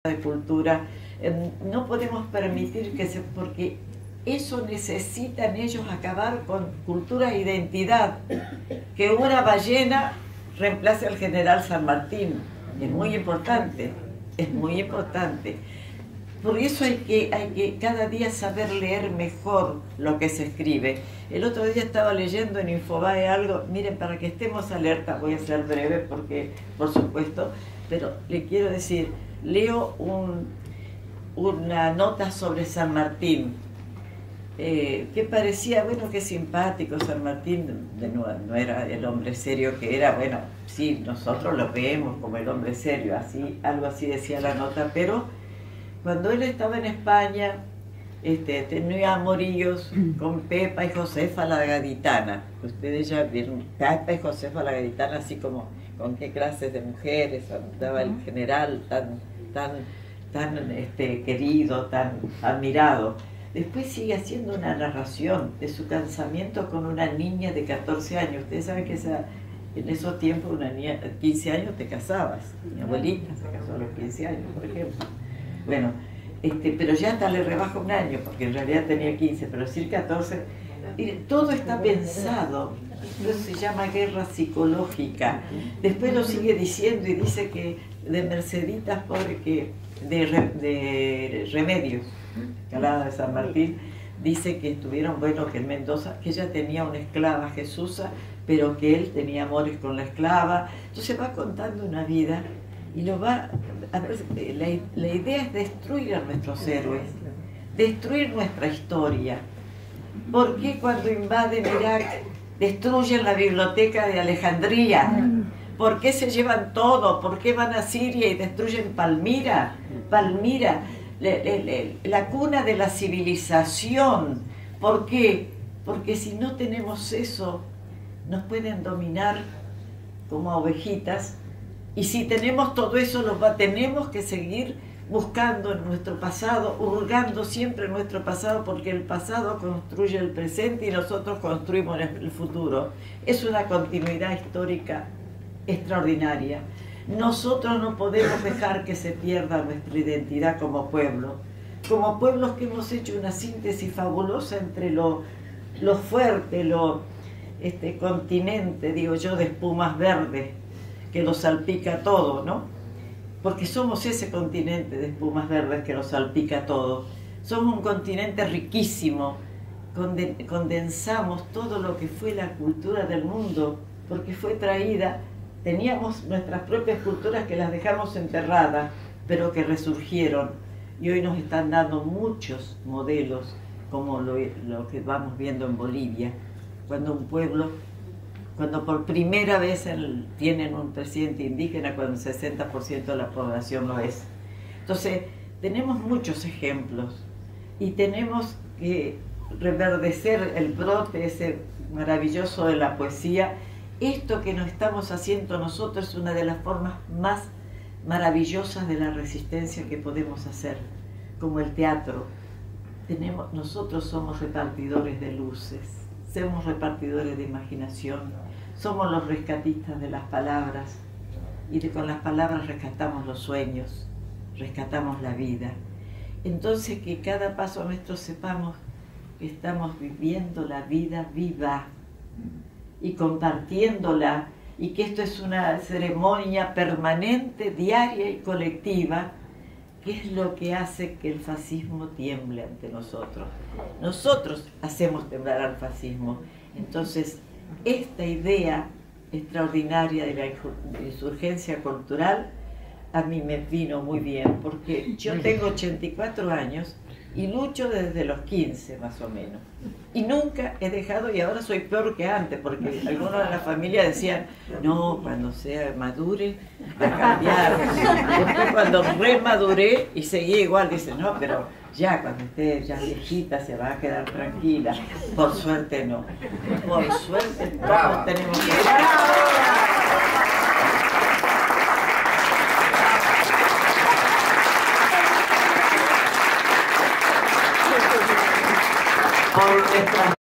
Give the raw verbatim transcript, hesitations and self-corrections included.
de cultura, eh, no podemos permitir que se, porque eso necesitan ellos acabar con cultura e identidad, que una ballena reemplace al general San Martín, es muy importante, es muy importante. Por eso hay que, hay que cada día saber leer mejor lo que se escribe. El otro día estaba leyendo en Infobae algo, miren, para que estemos alerta, voy a ser breve porque, por supuesto, pero le quiero decir, leo un, una nota sobre San Martín, eh, que parecía, bueno, qué simpático San Martín, de nuevo, no era el hombre serio que era, bueno, sí, nosotros lo vemos como el hombre serio, así, algo así decía la nota, pero cuando él estaba en España, este, tenía amoríos con Pepa y Josefa la Gaditana. Ustedes ya vieron Pepa y Josefa la Gaditana, así como con qué clases de mujeres andaba el general tan, tan, tan este, querido, tan admirado. Después sigue haciendo una narración de su casamiento con una niña de catorce años. Ustedes saben que esa, en esos tiempos, una niña de quince años te casabas. Mi abuelita se casó a los quince años, por ejemplo. Bueno, este, pero ya hasta le rebaja un año, porque en realidad tenía quince, pero sí catorce. Y todo está pensado, eso se llama guerra psicológica. Después lo sigue diciendo y dice que de Merceditas, pobre, que de, de Remedios, Calada de San Martín, dice que estuvieron, bueno, que en Mendoza, que ella tenía una esclava, Jesusa, pero que él tenía amores con la esclava. Entonces va contando una vida y lo va a, la, la idea es destruir a nuestros héroes, destruir nuestra historia. ¿Por qué cuando invaden Irak destruyen la biblioteca de Alejandría? ¿Por qué se llevan todo? ¿Por qué van a Siria y destruyen Palmira? Palmira, le, le, le, la cuna de la civilización. ¿Por qué? Porque si no tenemos eso, nos pueden dominar como a ovejitas. Y si tenemos todo eso, lo va, tenemos que seguir buscando en nuestro pasado, hurgando siempre en nuestro pasado, porque el pasado construye el presente y nosotros construimos el futuro. Es una continuidad histórica extraordinaria. Nosotros no podemos dejar que se pierda nuestra identidad como pueblo. Como pueblos que hemos hecho una síntesis fabulosa entre lo, lo fuerte, lo este, continente, digo yo, de espumas verdes, que lo salpica todo, ¿no? Porque somos ese continente de espumas verdes que lo salpica todo. Somos un continente riquísimo, condensamos todo lo que fue la cultura del mundo, porque fue traída, teníamos nuestras propias culturas que las dejamos enterradas, pero que resurgieron, y hoy nos están dando muchos modelos, como lo, lo que vamos viendo en Bolivia, cuando un pueblo, cuando por primera vez el, tienen un presidente indígena, cuando el sesenta por ciento de la población lo es. Entonces, tenemos muchos ejemplos y tenemos que reverdecer el brote ese maravilloso de la poesía. Esto que nos estamos haciendo nosotros es una de las formas más maravillosas de la resistencia que podemos hacer, como el teatro. Tenemos, nosotros somos repartidores de luces, somos repartidores de imaginación, somos los rescatistas de las palabras, y de, con las palabras rescatamos los sueños, rescatamos la vida. Entonces, que cada paso nuestro sepamos que estamos viviendo la vida viva y compartiéndola, y que esto es una ceremonia permanente, diaria y colectiva, que es lo que hace que el fascismo tiemble ante nosotros. Nosotros hacemos temblar al fascismo. Entonces, esta idea extraordinaria de la insurgencia cultural a mí me vino muy bien, porque yo tengo ochenta y cuatro años y lucho desde los quince más o menos. Y nunca he dejado, y ahora soy peor que antes, porque algunos de la familia decían, no, cuando sea madure va a cambiar. Después cuando remaduré y seguí igual, dicen, no, pero ya cuando esté ya viejita se va a quedar tranquila. Por suerte no. Por suerte todos tenemos que... Por nuestras